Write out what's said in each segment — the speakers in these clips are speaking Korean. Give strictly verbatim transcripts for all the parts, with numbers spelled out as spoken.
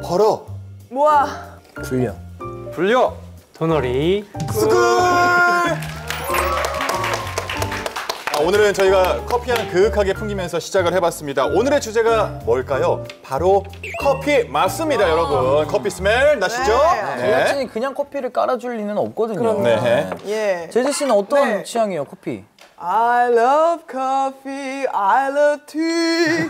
벌어. 모아. 불려. 불려. 도놀이. 스쿨. 아, 오늘은 저희가 커피 향을 그윽하게 풍기면서 시작을 해봤습니다. 오늘의 주제가 뭘까요? 바로 커피 맞습니다, 여러분. 커피 스멜 나시죠? 네. 제작진이 그냥 커피를 깔아줄 리는 없거든요. 그럼요. 네. 예. 제재 씨는 어떤 네. 취향이에요, 커피? I love coffee, I love tea.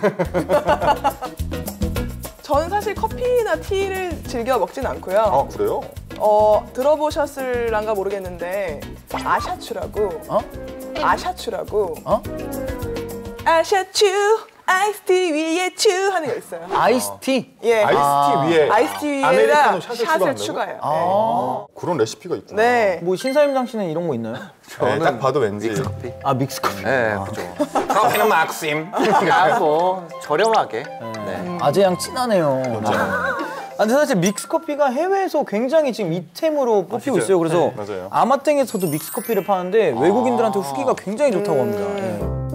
저는 사실 커피나 티를 즐겨 먹진 않고요. 아, 그래요? 어, 들어보셨을란가 모르겠는데 아샤추라고. 어? 아샤추라고. 어? 아샤추, 아이스티 위에 추 하는 거 있어요. 아이스티? 예. 아이스티 아. 위에 아이스티 위에다 아메리카노 샷을, 샷을 추가한다고요? 추가해요. 아. 그런 레시피가 있구나. 네. 뭐 신사임당 씨는 이런 거 있나요? 네, 딱 봐도 왠지. 믹스커피. 아, 믹스커피. 네, 그죠. 커피는 막심. 아, 뭐 저렴하게. 네. 아재양 진하네요. 아, 근데 사실 믹스커피가 해외에서 굉장히 지금 이템으로 뽑히고 있어요. 그래서 네, 맞아요. 아마땡에서도 믹스커피를 파는데 외국인들한테 후기가 굉장히 좋다고 합니다. 예.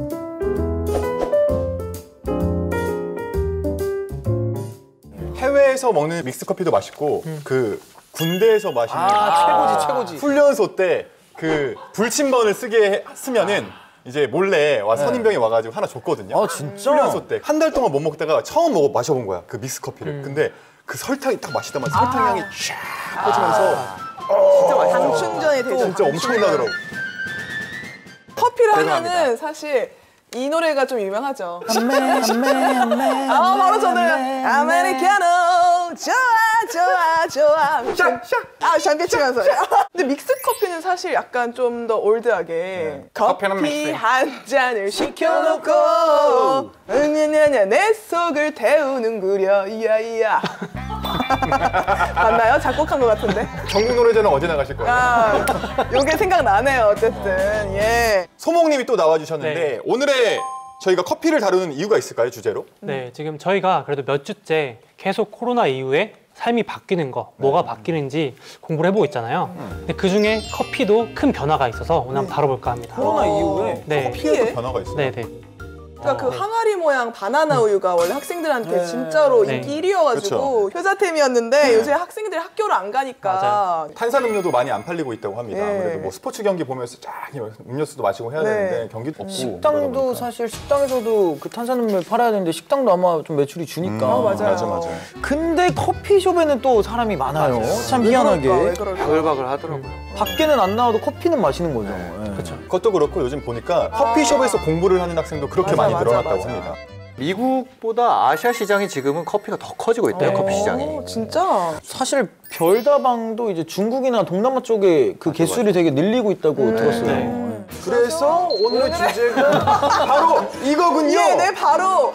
해외에서 먹는 믹스 커피도 맛있고 그 군대에서 마시는 아, 최고지, 최고지. 훈련소 때 그 불침번을 쓰게 해- 쓰면은 이제 몰래 와 선임병이 와가지고 하나 줬거든요. 아, 진짜? 훈련소 때 한 달 동안 못 먹다가 처음 먹어 마셔본 거야 그 믹스 커피를. 근데 그 설탕이 딱 마시다만 설탕 향이 쫙 퍼지면서 진짜 맛있어. 당춘전이 되죠. 진짜 엄청나더라고. 커피를 죄송합니다. 하면은 사실 이 노래가 좀 유명하죠. 한매, 한매, 한매. 아 바로 저는 아메리카노 좋아 좋아 좋아 샥샥 아 샴페 치면서 근데 믹스 커피는 사실 약간 좀 더 올드하게 커피는 커피 믹스. 한 잔을 시켜놓고 으냐냐냐 내 속을 태우는구려 이야 이야 맞나요? 작곡한 것 같은데 전국 노래자는 언제 나가실 거예요? 아 요게 생각나네요 어쨌든 예 소목님이 또 나와주셨는데 네. 오늘의 저희가 커피를 다루는 이유가 있을까요, 주제로? 네, 지금 저희가 그래도 몇 주째 계속 코로나 이후에 삶이 바뀌는 거, 뭐가 바뀌는지 공부를 해보고 있잖아요. 근데 그 중에 커피도 큰 변화가 있어서 오늘 한번 다뤄볼까 합니다. 코로나 이후에 네, 커피에도 변화가 있어요. 네, 네. 그러니까 그 항아리 모양 바나나 우유가 원래 학생들한테 네. 진짜로 네. 인기 일 위여가지고 효자템이었는데 요새 학생들이 학교를 안 가니까 맞아요. 탄산음료도 많이 안 팔리고 있다고 합니다. 네. 아무래도 뭐 스포츠 경기 보면서 쫙 음료수도 마시고 해야 네. 되는데 경기도 없고 식당도 그러다 보니까. 사실 식당에서도 그 탄산음료를 팔아야 되는데 식당도 아마 좀 매출이 주니까. 어, 맞아요. 맞아 맞아. 근데 커피숍에는 또 사람이 많아요. 참 왜 희한하게. 그럴까, 왜 그럴까? 바글바글 하더라고요. 밖에는 안 나와도 커피는 마시는 거죠. 예. 그렇죠. 그것도 그렇고 요즘 보니까 커피숍에서 공부를 하는 학생도 그렇게 맞아, 많이 맞아, 늘어났다고 맞아. 합니다. 미국보다 아시아 시장이 지금은 커피가 더 커지고 있대요. 네. 커피 시장이. 어, 진짜? 사실 별다방도 이제 중국이나 동남아 쪽에 그 개수를 되게 늘리고 있다고 들었어요. 네. 그래서 오늘의 주제가 바로 이거군요. 예, 네, 바로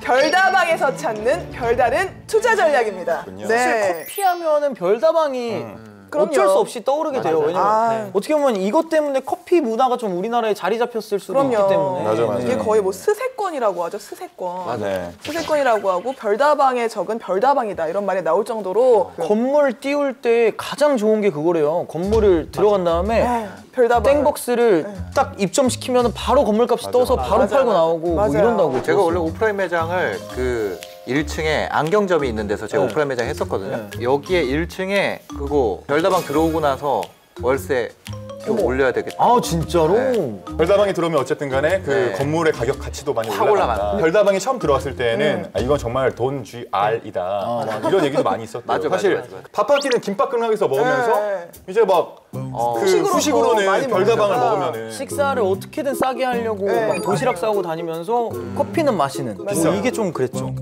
별다방에서 찾는 별다른 투자 전략입니다. 그렇군요. 사실 네. 커피 하면은 별다방이 그럼요. 어쩔 수 없이 떠오르게 돼요. 왜냐면 아. 어떻게 보면 이것 때문에 커피 문화가 좀 우리나라에 자리 잡혔을 수도 그럼요. 있기 때문에. 맞아, 맞아. 이게 거의 뭐 스세권이라고 하죠, 스세권. 네. 스세권이라고 하고 별다방에 적은 별다방이다 이런 말이 나올 정도로 그 건물 띄울 때 가장 좋은 게 그거래요. 건물을 들어간 다음에 에이, 별다방 땡벅스를 딱 입점시키면 바로 건물값이 맞아, 떠서 맞아. 바로 맞아, 팔고 맞아. 나오고 뭐 맞아요. 이런다고. 제가 원래 들었어요. 오프라인 매장을 그 일 층에 안경점이 있는 데서 제가 네. 오프라인 매장 했었거든요. 여기에 일 층에 그거 별다방 들어오고 나서 월세 좀 올려야 되겠다. 아 진짜로? 네. 별다방에 들어오면 어쨌든 간에 그 네. 건물의 가격 가치도 많이 확 올라간다. 올라간다. 별다방에 처음 들어왔을 때는 아, 이건 정말 돈 쥐 알이다. 이런 얘기도 많이 있었대요. 맞아, 맞아, 사실 맞아, 맞아. 밥 한 끼는 김밥 끊어서 먹으면서 네. 이제 막 어. 그 후식으로 더 후식으로는 많이 별다방을 먹으니까. 먹으면은 식사를 어떻게든 싸게 하려고 네, 막 도시락 싸고 다니면서 커피는 마시는. 뭐 비싸요. 이게 좀 그랬죠.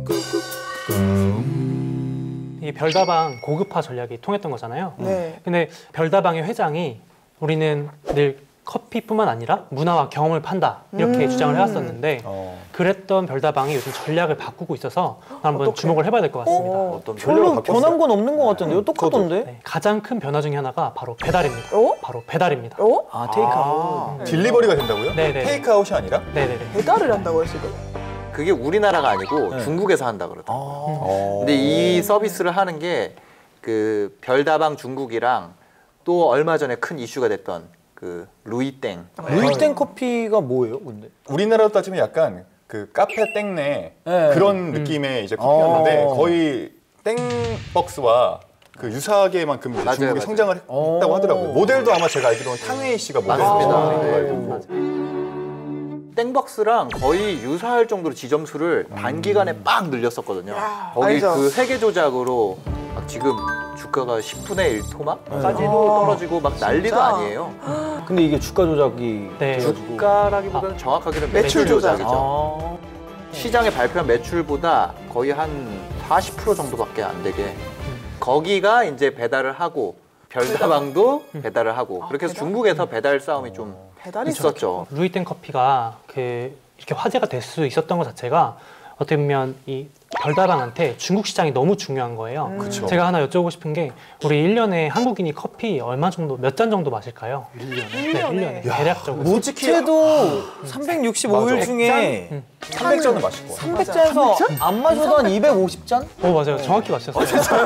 이게 별다방 고급화 전략이 통했던 거잖아요. 네. 근데 별다방의 회장이 우리는 늘 커피뿐만 아니라 문화와 경험을 판다 이렇게 음. 주장을 해왔었는데 어. 그랬던 별다방이 요즘 전략을 바꾸고 있어서 한번 어떡해? 주목을 해봐야 될 것 같습니다. 어. 어떤 전략을 별로 바꿨어요? 변한 건 없는 것 같은데요? 똑같던데? 네, 가장 큰 변화 중에 하나가 바로 배달입니다. 어? 바로 배달입니다. 어? 아 테이크아웃. 딜리버리가 된다고요? 네네. 테이크아웃이 아니라? 네네네. 배달을 한다고요 지금? 그게 우리나라가 아니고 네. 중국에서 한다 그러더라고요. 어. 근데 이 서비스를 하는 게 그 별다방 중국이랑 또 얼마 전에 큰 이슈가 됐던 그 루이땡. 루이땡 커피가 뭐예요, 근데? 우리나라로 따지면 약간 그 카페 땡네 네. 그런 느낌의 이제 커피였는데 어. 거의 땡벅스와 그 유사하게만큼 맞아요, 중국이 맞아요. 성장을 했- 했다고 하더라고요. 모델도 아마 제가 알기로는 탕웨이 씨가 맞습니다. 모델이라고 네. 땡벅스랑 거의 유사할 정도로 지점수를 단기간에 빡 늘렸었거든요. 야, 거기 알죠. 그 세계 조작으로 막 지금 주가가 십분의 일 토막까지도 와, 떨어지고 막 난리도 진짜? 아니에요. 근데 이게 주가 조작이 네. 돼가지고. 주가라기보다는 정확하게는 매출 매출 조작. 조작이죠. 아. 시장에 발표한 매출보다 거의 한 사십 퍼센트 정도밖에 안 되게 거기가 이제 배달을 하고 별다방도 배달을 하고 그렇게 해서 배달? 중국에서 배달 싸움이 좀 배달이 있었죠. 루이땡 커피가 그 이렇게 화제가 될 수 있었던 것 자체가 어떻게 보면 이 별다방한테 중국 시장이 너무 중요한 거예요. 그쵸. 제가 하나 여쭤보고 싶은 게 우리 일 년에 한국인이 커피 얼마 정도 몇 잔 정도 마실까요? 일 년에? 네, 일 년에 대략적으로. 무채도 삼백육십오 일 맞아. 중에 응. 삼백 잔은 마실 거야. 삼백 잔에서 안 마셔도 한 이백오십 잔? 어 맞아요. 정확히 맞추셨어요.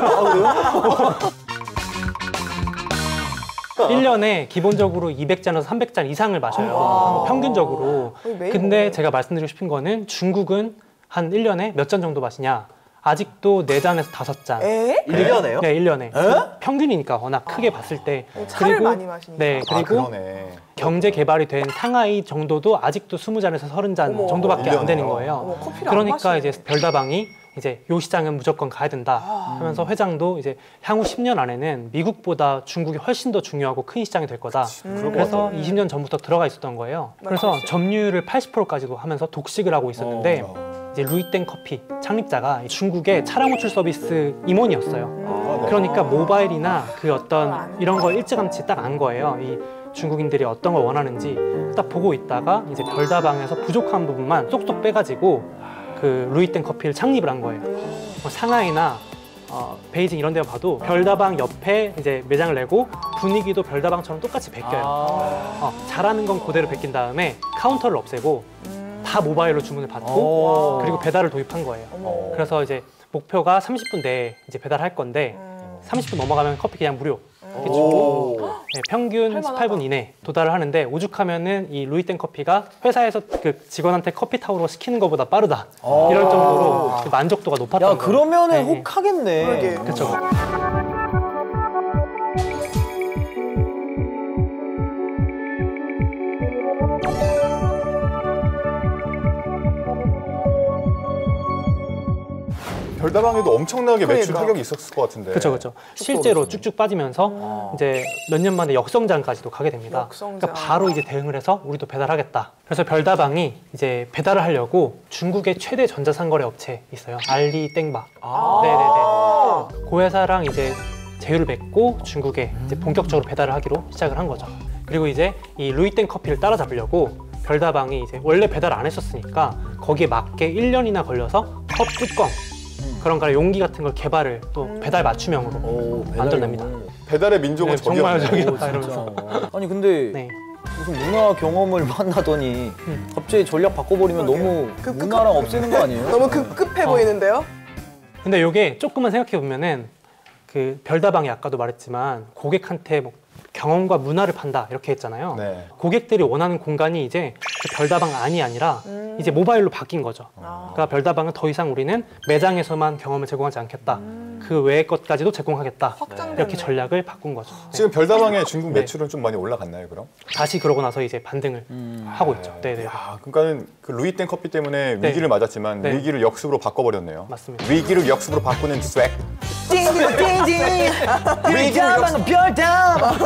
일 년에 기본적으로 이백 잔에서 삼백 잔 이상을 마셔요. 평균적으로. 거의 매일 근데 먹네요. 제가 말씀드리고 싶은 거는 중국은 한 일 년에 몇 잔 정도 마시냐? 아직도 네 잔에서 다섯 잔. 에? 일 년에요? 네, 일 년에. 평균이니까 워낙 크게 봤을 때. 차를 많이 마시니까. 네, 아, 그리고 그러네. 경제 개발이 된 상하이 정도도 아직도 스무 잔에서 서른 잔 어머. 정도밖에 일 안 되는 년에요? 거예요. 어머, 커피를 안 그러니까 마시네. 이제 별다방이 이제 요 시장은 무조건 가야 된다 하면서 회장도 이제 향후 십 년 안에는 미국보다 중국이 훨씬 더 중요하고 큰 시장이 될 거다. 그럴 것 그래서 같아요. 이십 년 전부터 들어가 있었던 거예요. 그래서 맞았어요. 점유율을 팔십 퍼센트까지도 하면서 독식을 하고 있었는데 이제 루이땡 커피 창립자가 중국의 차량 호출 서비스 임원이었어요. 그러니까 모바일이나 그 어떤 이런 걸 일찌감치 딱 안 거예요. 이 중국인들이 어떤 걸 원하는지 딱 보고 있다가 이제 별다방에서 부족한 부분만 쏙쏙 빼가지고 그 루이땡 커피를 창립을 한 거예요. 뭐 상하이나 어, 베이징 이런 데 봐도 별다방 옆에 이제 매장을 내고 분위기도 별다방처럼 똑같이 베껴요. 어, 잘하는 건 그대로 베낀 다음에 카운터를 없애고 다 모바일로 주문을 받고 오. 그리고 배달을 도입한 거예요. 어머. 그래서 이제 목표가 삼십 분 내에 이제 배달할 건데 삼십 분 넘어가면 커피 그냥 무료. 이렇게 주고 네, 평균 할만하다. 십팔 분 이내 도달을 하는데 오죽하면은 이 루이땡 커피가 회사에서 그 직원한테 커피 타오로 시키는 것보다 빠르다 이럴 정도로 그 만족도가 높았던 야 거예요. 그러면은 네, 네. 혹하겠네. 그러게. 그렇죠. 별다방에도 엄청나게 매출 그러니까. 타격이 있었을 것 같은데. 그렇죠, 그렇죠. 실제로 쭉쭉 빠지면서 이제 몇 년 만에 역성장까지도 가게 됩니다. 역성장. 그러니까 바로 이제 대응을 해서 우리도 배달하겠다. 그래서 별다방이 이제 배달을 하려고 중국의 최대 전자상거래 업체 있어요. 알리 땡바. 네네네. 그 회사랑 이제 제휴를 맺고 중국에 이제 본격적으로 배달을 하기로 시작을 한 거죠. 그리고 이제 이 루이땡 커피를 따라잡으려고 별다방이 이제 원래 배달 안 했었으니까 거기에 맞게 일 년이나 걸려서 컵 뚜껑 그런 거 용기 같은 걸 개발을 또 배달 맞춤형으로 오, 만들어냅니다. 배달의 민족은 네, 정말 저기였네. 저기였다 이러면서. 아니 근데 네. 무슨 문화 경험을 만나더니 갑자기 전략 바꿔버리면 너무 급급- 문화랑 없애는 거 아니에요? 너무 급급해 보이는데요? 근데 이게 조금만 생각해 보면은 그 별다방이 아까도 말했지만 고객한테 뭐 경험과 문화를 판다 이렇게 했잖아요. 네. 고객들이 원하는 공간이 이제 그 별다방 안이 아니라 이제 모바일로 바뀐 거죠. 그러니까 별다방은 더 이상 우리는 매장에서만 경험을 제공하지 않겠다. 그 외의 것까지도 제공하겠다. 확장됐네. 이렇게 전략을 바꾼 거죠. 네. 지금 별다방의 중국 네. 매출은 좀 많이 올라갔나요, 그럼? 다시 그러고 나서 이제 반등을 하고 있죠. 네네. 야, 그러니까는 그 루이땡 커피 때문에 네. 위기를 맞았지만 네. 위기를 역습으로 바꿔버렸네요. 맞습니다. 위기를 역습으로 바꾸는 스웩. 띵띵띵띵 별다방 별다방.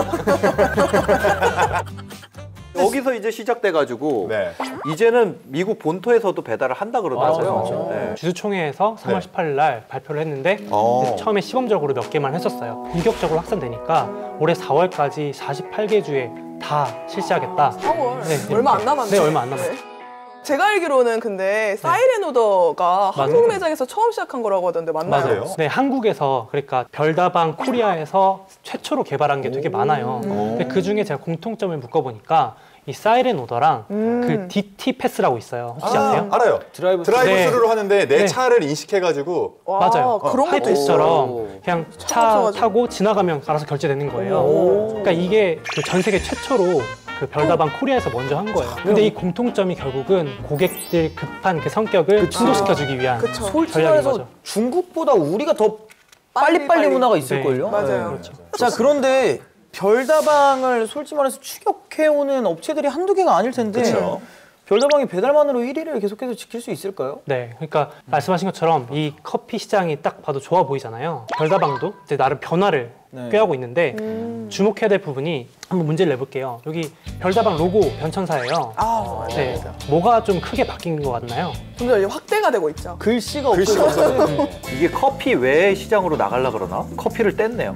여기서 이제 시작돼가지고 네. 이제는 미국 본토에서도 배달을 한다 그러더라고요. 맞아, 맞아. 네. 주주총회에서 삼월 네. 십팔일 날 발표를 했는데 어. 이제 처음에 시범적으로 몇 개만 했었어요. 본격적으로 확산되니까 올해 사월까지 사십팔 개 주에 다 실시하겠다. 사월. 네, 얼마 안 남았네. 네, 얼마 안 남았어요. 제가 알기로는 근데 사이렌 오더가 한국 맞아요. 매장에서 처음 시작한 거라고 하던데 맞나요? 맞아요. 네, 한국에서 그러니까 별다방 코리아에서 최초로 개발한 게 되게 많아요. 근데 그 중에 제가 공통점을 묶어보니까 이 사이렌 오더랑 그 디티 패스라고 있어요. 혹시 아, 세요 알아요. 드라이브 드라이브 네. 스루로 하는데 내 네. 차를 인식해가지고 와, 맞아요. 그런 것도 있어요. 하이패스처럼 그냥 차 없어가지고. 타고 지나가면 알아서 결제되는 거예요. 그러니까 이게 그 전 세계 최초로 그 별다방 코리아에서 먼저 한 거예요. 근데 이 공통점이 결국은 고객들 급한 그 성격을 충족시켜주기 위한 그쵸. 솔직히 전략인 말해서 거죠. 중국보다 우리가 더 빨리빨리 문화가 있을걸요? 네. 맞아요. 그렇죠. 자, 그런데 별다방을 솔직히 말해서 추격해오는 업체들이 한두 개가 아닐 텐데 그쵸. 별다방이 배달만으로 일 위를 계속해서 지킬 수 있을까요? 네, 그러니까 말씀하신 것처럼 이 커피 시장이 딱 봐도 좋아 보이잖아요. 별다방도 이제 나름 변화를 네. 꾀하고 있는데 음. 주목해야 될 부분이 한번 문제를 내볼게요. 여기 별다방 로고 변천사예요. 아, 네, 뭐가 좀 크게 바뀐 것 같나요? 점점 이제 확대가 되고 있죠. 글씨가 글씨가 없어요. 이게 커피 외 시장으로 나가려 그러나? 커피를 뗐네요.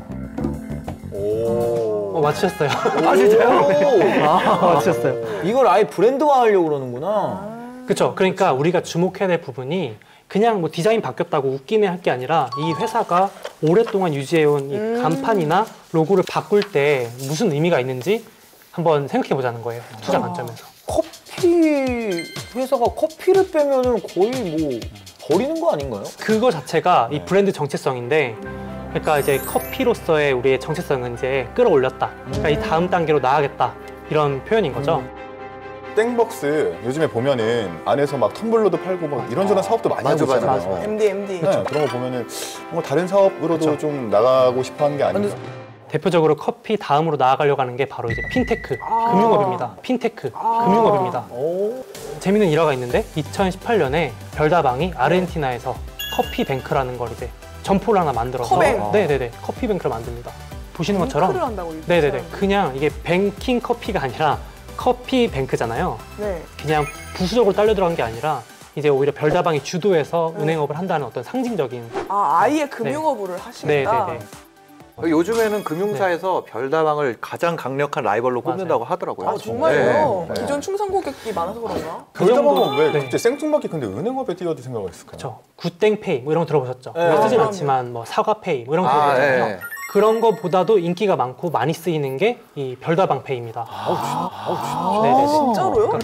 오. 어, 맞추셨어요. 아 진짜요? 아, 맞추셨어요. 이걸 아예 브랜드화 하려고 그러는구나. 그렇죠. 그러니까 우리가 주목해야 될 부분이 그냥 뭐 디자인 바뀌었다고 웃기네 할 게 아니라 이 회사가 오랫동안 유지해온 이 음. 간판이나 로고를 바꿀 때 무슨 의미가 있는지 한번 생각해 보자는 거예요. 투자 관점에서. 커피 회사가 커피를 빼면은 거의 뭐 버리는 거 아닌가요? 그거 자체가 이 네. 브랜드 정체성인데, 그러니까 이제 커피로서의 우리의 정체성은 이제 끌어올렸다. 그러니까 이 다음 단계로 나아가겠다. 이런 표현인 거죠. 땡벅스 요즘에 보면은 안에서 막 텀블러도 팔고 막 이런저런 사업도 많이 맞아, 하고 맞아, 있잖아요. 엠디, 엠디. 네, 그런 거 보면은 뭔가 다른 사업으로도 좀 나가고 싶어 하는 게 아닌가. 대표적으로 커피 다음으로 나아가려고 하는 게 바로 이제 핀테크, 금융업입니다. 핀테크, 금융업입니다. 오. 재미있는 일화가 있는데 이천십팔 년에 별다방이 아르헨티나에서 커피뱅크라는 걸 이제 점포를 하나 만들어서 커뱅. 네네네 커피뱅크를 만듭니다. 보시는 것처럼 뱅크를 한다고 이렇게 네네네 사람들이. 그냥 이게 뱅킹 커피가 아니라 커피뱅크잖아요. 네. 그냥 부수적으로 딸려 들어간 게 아니라 이제 오히려 별다방이 주도해서 은행업을 한다는 어떤 상징적인 아, 아예 금융업을 하시겠다. 네네네 요즘에는 금융사에서 별다방을 가장 강력한 라이벌로 꼽는다고 하더라고요. 아, 정말요? 네. 기존 충성 고객이 많아서 그런가? 별다방은 왜 네. 갑자기 생뚱맞게 근데 은행업에 뛰어들 생각을 했을까요? 저 굿땡페이 뭐 이런 거 들어보셨죠? 네. 우리가 쓰진 아, 않지만 뭐 사과페이 뭐 이런 거 아, 들어보잖아요. 네. 그런 거보다도 인기가 많고 많이 쓰이는 게 이 별다방페이입니다. 아, 네네. 진짜로요?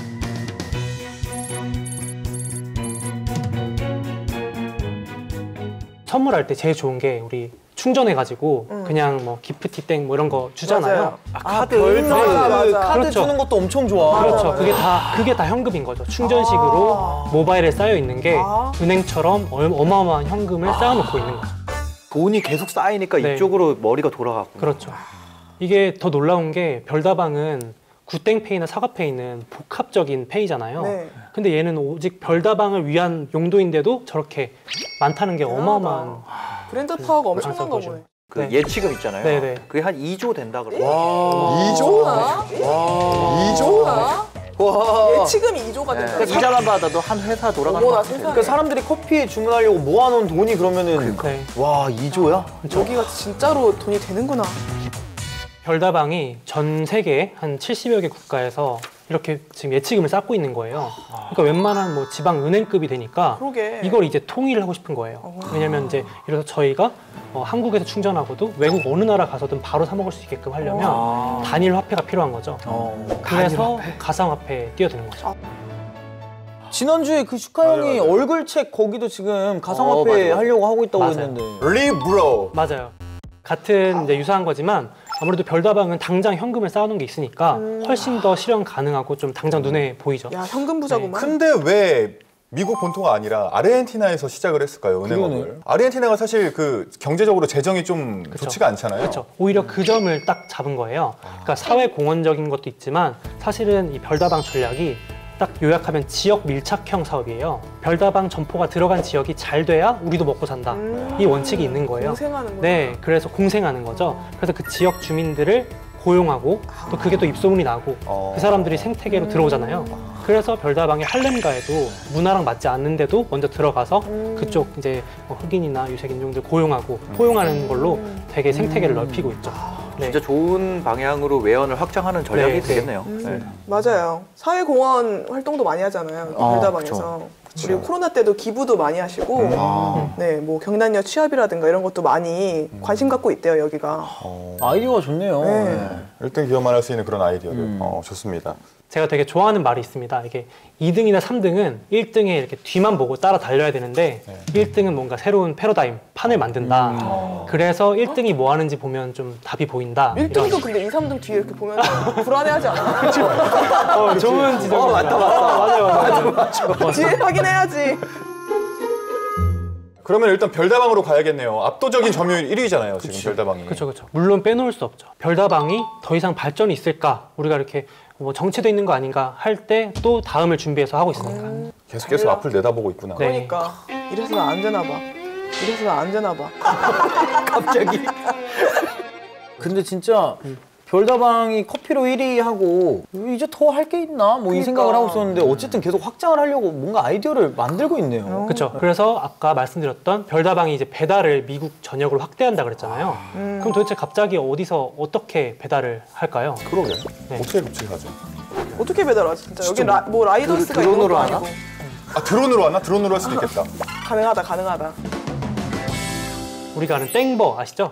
선물할 때 제일 좋은 게 우리 충전해가지고 음. 그냥 뭐 기프티땡 뭐 이런 거 주잖아요. 맞아요. 아, 카드, 맞아, 맞아. 카드 그렇죠. 주는 것도 엄청 좋아. 그렇죠. 맞아요. 그게 다 그게 다 현금인 거죠. 충전식으로 아. 모바일에 쌓여 있는 게 아. 은행처럼 얼- 어마어마한 현금을 쌓아놓고 있는 거죠. 돈이 계속 쌓이니까 네. 이쪽으로 머리가 돌아가고. 그렇죠. 이게 더 놀라운 게 별다방은 굿땡페이나 사과페이는 복합적인 페이잖아요. 네. 근데 얘는 오직 별다방을 위한 용도인데도 저렇게 많다는 게 대단하다. 어마어마한. 브랜드 파워가 엄청난가 거죠. 보네. 그 네. 예치금 있잖아요. 네네. 그게 한 이 조 된다 그래요. 이 조? 좋아? 이 조? 좋아? 예치금이 이 조가 네. 된다. 그러니까 이자만 받아도 한 회사 돌아가는 어머나 것 세상에. 같아요. 그러니까 사람들이 커피에 주문하려고 모아놓은 돈이 그러면은 네. 와, 이 조야? 여기가 진짜로 돈이 되는구나. 별다방이 전 세계 한 칠십여 개 국가에서 이렇게 지금 예치금을 쌓고 있는 거예요. 그러니까 웬만한 뭐 지방 은행급이 되니까 그러게. 이걸 이제 통일을 하고 싶은 거예요. 왜냐면 이제 이래서 저희가 어, 한국에서 충전하고도 외국 어느 나라 가서든 바로 사 먹을 수 있게끔 하려면 단일 화폐가 필요한 거죠. 어. 그래서 가상화폐에 뛰어드는 거죠. 지난주에 그 슈카 형이 맞아요, 맞아요. 얼굴책 거기도 지금 가상화폐 어, 맞아, 맞아. 하려고 하고 있다고 맞아요. 했는데. 리브로. 맞아요. 같은 이제 유사한 거지만 아무래도 별다방은 당장 현금을 쌓아놓은 게 있으니까 훨씬 더 실현 가능하고 좀 당장 눈에 보이죠. 야, 현금 부자구만. 근데 왜 미국 본토가 아니라 아르헨티나에서 시작을 했을까요, 은행업을? 그러네. 아르헨티나가 사실 그 경제적으로 재정이 좀 좋지가 않잖아요. 그렇죠. 오히려 그 점을 딱 잡은 거예요. 그러니까 사회 공헌적인 것도 있지만 사실은 이 별다방 전략이 딱 요약하면 지역 밀착형 사업이에요. 별다방 점포가 들어간 지역이 잘 돼야 우리도 먹고 산다. 음. 이 원칙이 있는 거예요. 공생하는구나. 네, 그래서 공생하는 거죠. 그래서 그 지역 주민들을 고용하고 또 그게 또 입소문이 나고 어. 그 사람들이 생태계로 음. 들어오잖아요. 그래서 별다방이 할렘가에도 문화랑 맞지 않는데도 먼저 들어가서 음. 그쪽 이제 뭐 흑인이나 유색 인종들 고용하고 포용하는 걸로 음. 되게 생태계를 넓히고 있죠. 네. 진짜 좋은 방향으로 외연을 확장하는 전략이 네, 되겠네요. 음, 네. 맞아요. 사회공헌 활동도 많이 하잖아요. 아, 별다방에서. 그리고 코로나 때도 기부도 많이 하시고, 음. 아. 네, 뭐 경단녀 취업이라든가 이런 것도 많이 관심 갖고 있대요, 여기가. 아이디어가 좋네요. 네. 네. 일 등 기업만 할 수 있는 그런 아이디어들. 음. 어, 좋습니다. 제가 되게 좋아하는 말이 있습니다. 이게 이 등이나 삼 등은 일 등에 이렇게 뒤만 보고 따라 달려야 되는데 네. 일 등은 뭔가 새로운 패러다임, 판을 만든다. 그래서 일 등이 뭐 하는지 보면 좀 답이 보인다. 일 등도 이런. 근데 이, 삼 등 뒤에 이렇게 보면 불안해하지 않아? 어, 좋은 지적입니다. 어, 맞다, 맞다. 맞아요, 맞아요. 맞아요. 뒤에 확인해야지. 그러면 일단 별다방으로 가야겠네요. 압도적인 점유율 일 위잖아요, 지금 별다방이. 그렇죠, 그렇죠. 물론 빼놓을 수 없죠. 별다방이 더 이상 발전이 있을까? 우리가 이렇게 뭐 정체돼 있는 거 아닌가 할 때 또 다음을 준비해서 하고 있으니까. 음. 계속 계속 앞을 내다보고 있구나. 네. 그러니까 이래서 나 안 되나 봐. 이래서 나 안 되나 봐. 갑자기. 근데 진짜 별다방이 커피로 일 위 하고 이제 더 할 게 있나? 뭐 이 그러니까. 생각을 하고 있었는데 어쨌든 계속 확장을 하려고 뭔가 아이디어를 만들고 있네요. 그렇죠. 그래서 아까 말씀드렸던 별다방이 이제 배달을 미국 전역으로 확대한다 그랬잖아요. 음. 그럼 도대체 갑자기 어디서 어떻게 배달을 할까요? 그러게. 네. 어떻게 갑자기 하죠? 어떻게 배달하지 진짜? 여기 라, 뭐 라이더스가 있는 드론으로 것도 하나? 아니고. 아, 드론으로 하나? 드론으로 할 수도 있겠다. 가능하다 가능하다. 우리가 아는 땡버 아시죠?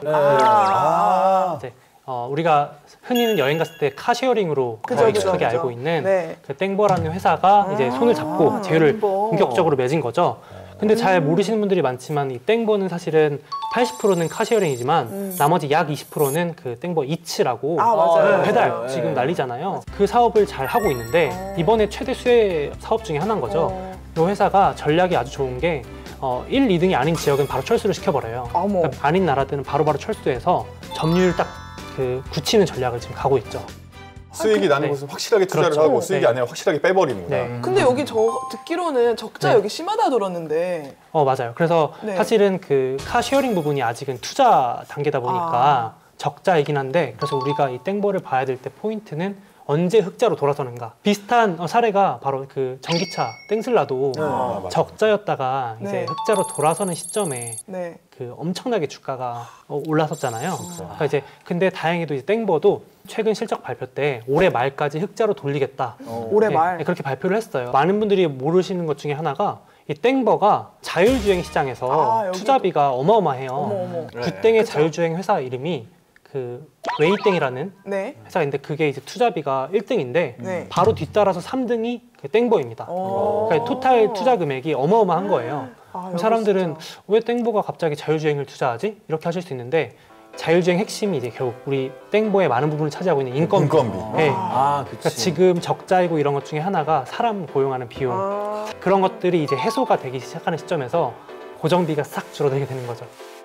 아. 이제 어, 우리가 흔히는 여행 갔을 때 카쉐어링으로 그죠, 거의 그죠, 익숙하게 그죠. 알고 있는 네. 그 땡버라는 회사가 이제 손을 잡고 제휴를 땡버. 본격적으로 맺은 거죠. 근데 잘 모르시는 분들이 많지만 이 땡버는 사실은 팔십 퍼센트는 카쉐어링이지만 나머지 약 이십 퍼센트는 그 땡버 이츠라고 아 맞아요. 배달 네. 지금 난리잖아요. 그 사업을 잘 하고 있는데 이번에 최대 수혜 사업 중에 하나인 거죠. 어. 이 회사가 전략이 아주 좋은 게 어, 일, 이 등이 아닌 지역은 바로 철수를 시켜버려요. 어머. 그러니까 아닌 나라들은 바로바로 철수해서 점유율 딱 그 굳히는 전략을 지금 가고 있죠. 수익이 나는 네. 곳은 확실하게 투자를 그렇죠. 하고 수익이 네. 아니라 확실하게 빼버리는구나. 네. 근데 여기 저 듣기로는 적자 네. 여기 심하다 들었는데. 어 맞아요. 그래서 네. 사실은 그 카쉐어링 부분이 아직은 투자 단계다 보니까 적자이긴 한데 그래서 우리가 이 땡버를 봐야 될 때 포인트는 언제 흑자로 돌아서는가. 비슷한 어, 사례가 바로그 전기차 땡슬라도 아, 맞아. 적자였다가 이제 네. 흑자로 돌아서는 시점에 네. 그 엄청나게 주가가 어, 올랐었잖아요. 그러니까 이제 근데 다행히도 이제 땡버도 최근 실적 발표 때 올해 말까지 흑자로 돌리겠다. 올해 네, 말. 네, 그렇게 발표를 했어요. 많은 분들이 모르시는 것 중에 하나가 이 땡버가 자율주행 시장에서 아, 여기도. 투자비가 어마어마해요. 어머 어머. 구땡의 자율주행 회사 이름이 그 웨이땡이라는 네. 회사가 있는데 그게 이제 투자비가 일 등인데 네. 바로 뒤따라서 삼 등이 그 땡버입니다. 어. 그러니까 토탈 투자 금액이 어마어마한 거예요. 아, 그럼 여기 사람들은 진짜. 왜 땡버가 갑자기 자율주행을 투자하지? 이렇게 하실 수 있는데 자율주행 핵심이 이제 결국 우리 땡버의 많은 부분을 차지하고 있는 인건비. 인건비. 네. 아, 그치. 그러니까 지금 적자이고 이런 것 중에 하나가 사람 고용하는 비용. 아. 그런 것들이 이제 해소가 되기 시작하는 시점에서 고정비가 싹 줄어들게 되는 거죠.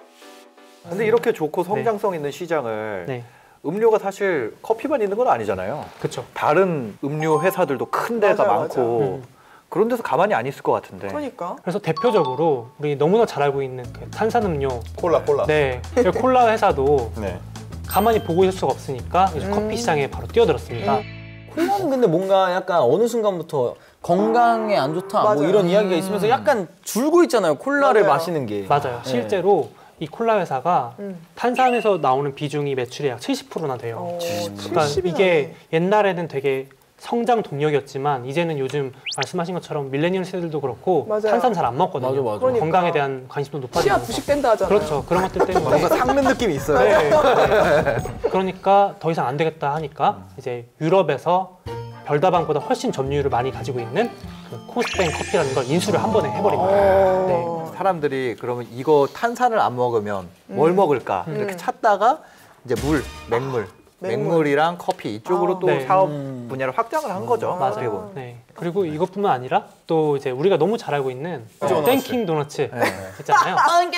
근데 이렇게 좋고 성장성 있는 시장을 네, 음료가 사실 커피만 있는 건 아니잖아요. 그렇죠. 다른 음료 회사들도 큰 데가 맞아요, 많고 맞아요. 음. 그런 데서 가만히 안 있을 것 같은데. 그러니까. 그래서 대표적으로 우리 너무나 잘 알고 있는 그 탄산음료, 콜라, 콜라. 네, 그 콜라 회사도 네. 가만히 보고 있을 수가 없으니까 이제 음. 커피 시장에 바로 뛰어들었습니다. 콜라는 근데 뭔가 약간 어느 순간부터 건강에 안 좋다 뭐 맞아요. 이런 이야기가 있으면서 약간 줄고 있잖아요. 콜라를 맞아요. 마시는 게. 맞아요. 네. 실제로 이 콜라 회사가 음. 탄산에서 나오는 비중이 매출의 약 칠십 퍼센트나 돼요. 어, 그러니까 칠십이 이게 옛날에는 되게 성장 동력이었지만 이제는 요즘 말씀하신 것처럼 밀레니얼 세대들도 그렇고 맞아요. 탄산 잘 안 먹거든요. 맞아, 맞아. 그러니까. 건강에 대한 관심도 치아 높아지고. 부식된다 하잖아요. 그렇죠. 그런 것들 때문에. 뭔가 삭는 느낌이 있어요. 네, 네. 그러니까 더 이상 안 되겠다 하니까 이제 유럽에서 별다방보다 훨씬 점유율을 많이 가지고 있는 그 코스땡 커피라는 걸 인수를 한 번에 해버립니다. 네. 어. 사람들이 그러면 이거 탄산을 안 먹으면 뭘 먹을까 이렇게 음. 찾다가 이제 물, 맹물, 맹물. 맹물이랑 커피 이쪽으로 아. 또 네. 사업 음. 분야를 확장을 한 거죠. 맞아요. 그리고 네. 그리고 이것뿐만 아니라 또 이제 우리가 너무 잘 알고 있는 도너츠. 땡킹 도너츠 있잖아요.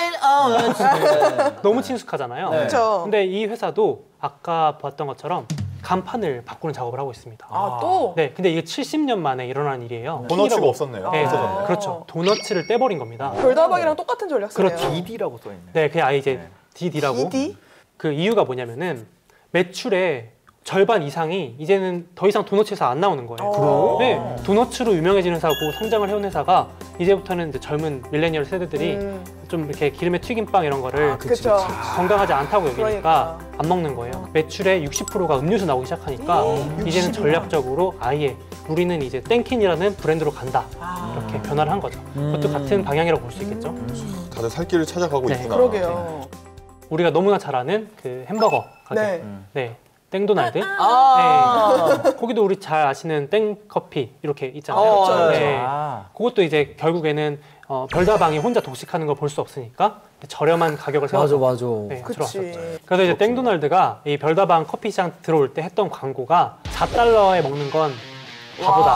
너무 친숙하잖아요. 네. 그렇죠. 근데 이 회사도 아까 봤던 것처럼 간판을 바꾸는 작업을 하고 있습니다. 아 또. 네, 근데 이게 칠십 년 만에 일어난 일이에요. 도너츠가 킹이라고- 없었네요. 네, 없어졌네요. 그렇죠. 도너츠를 떼버린 겁니다. 별다방이랑 똑같은 전략 쓰네요. 그렇죠. 디디라고 써 있네. 네, 그냥 아예 이제 네. 디디라고. 디디? 그 이유가 뭐냐면은 매출의 절반 이상이 이제는 더 이상 도너츠에서 안 나오는 거예요. 어. 네, 도너츠로 유명해진 회사고 성장을 해온 회사가 이제부터는 이제 젊은 밀레니얼 세대들이 음. 좀 이렇게 기름에 튀긴 빵 이런 거를 그렇죠. 건강하지 않다고 여기니까 그러니까. 안 먹는 거예요. 매출의 육십 퍼센트가 음료수 나오기 시작하니까 이제는 육십이나. 전략적으로 아예 우리는 이제 땡킨이라는 브랜드로 간다. 아. 이렇게 변화를 한 거죠. 그것도 같은 방향이라고 볼 수 있겠죠. 다들 살 길을 찾아가고 네. 있구나. 그러게요. 우리가 너무나 잘 아는 그 햄버거 가게. 네. 네. 땡도날드. 아. 네. 거기도 우리 잘 아시는 땡커피 이렇게 있잖아요. 어, 네. 아. 그것도 이제 결국에는 어, 별다방이 혼자 독식하는 걸 볼 수 없으니까 저렴한 가격을 맞아, 세워서 맞아. 네, 그치. 들어왔었죠. 그래서 이제 땡도날드가 이 별다방 커피 시장 들어올 때 했던 광고가 사 달러에 먹는 건 바보다.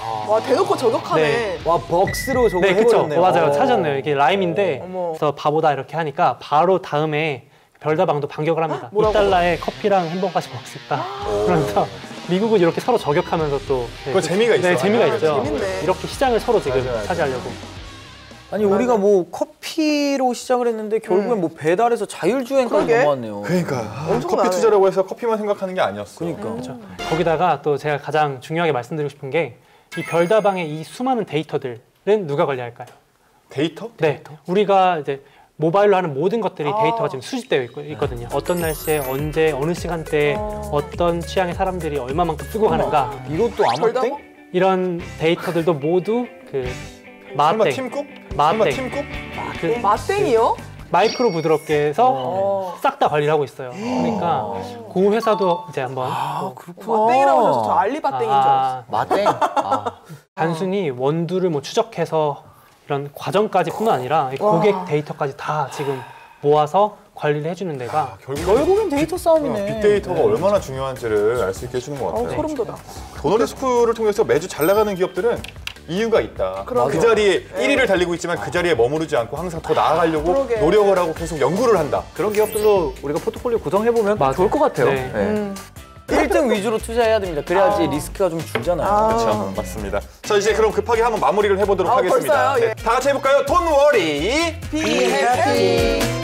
와 대놓고 저격하네. 네. 와 벅스로 저거 네, 그쵸. 해버렸네요. 어, 맞아요. 찾았네요. 이게 라임인데, 어머. 그래서 바보다 이렇게 하니까 바로 다음에 별다방도 반격을 합니다. 이 뭐라고? 달러에 커피랑 햄버거까지 먹을 수 있다. 그러면서 미국은 이렇게 서로 저격하면서 또 네, 그거 재미가 네, 있어요. 재미가 아, 있죠. 재밌네. 이렇게 시장을 서로 지금 맞아요, 맞아요. 차지하려고. 아니 우리가 뭐 커피로 시작을 했는데 결국엔 뭐 배달에서 자율주행까지 그러게. 넘어왔네요. 그러니까 아, 엄청나네. 커피 투자라고 해서 커피만 생각하는 게 아니었어. 그러니까. 그렇죠. 거기다가 또 제가 가장 중요하게 말씀드리고 싶은 게 이 별다방의 이 수많은 데이터들은 누가 관리할까요? 데이터? 네, 우리가 이제 모바일로 하는 모든 것들이 아. 데이터가 지금 수집되어 있고, 있거든요. 어떤 날씨에 언제 어느 시간대에 어. 어떤 취향의 사람들이 얼마만큼 쓰고 가는가 이것도 아마땡? 별다방? 이런 데이터들도 모두 그 설마 마땡, 팀쿡? 설마 마땡, 팀쿡? 그 맛땡이요? 마이크로 부드럽게 해서 어. 싹 다 관리를 하고 있어요. 그러니까 그 회사도 이제 한번 아 또 그렇구나. 맛땡이라고 하셔서 저 알리바땡인 줄 알았어요. 아, 마땡. 아. 단순히 원두를 뭐 추적해서 이런 과정까지뿐만 아니라 이 고객 데이터까지 다 지금 모아서 관리를 해주는 데가 아, 결국 결국엔 데이터 싸움이네. 빅데이터가 얼마나 중요한지를 알 수 있게 해주는 것 어, 같아요. 소름 돋아. 도너리 스쿨을 통해서 매주 잘 나가는 기업들은 이유가 있다. 그러게요. 그 자리에 일 위를 달리고 있지만 그 자리에 머무르지 않고 항상 더 나아가려고 그러게. 노력을 하고 계속 연구를 한다. 그런 기업들로 우리가 포트폴리오 구성해보면 맞아요. 좋을 것 같아요. 네. 음. 일 등 위주로 투자해야 됩니다. 그래야지 아. 리스크가 좀 줄잖아요. 아. 그렇죠. 맞습니다. 자, 이제 그럼 급하게 한번 마무리를 해보도록 아, 하겠습니다. 벌써요? 예. 네, 다 같이 해볼까요? Don't worry. Be happy.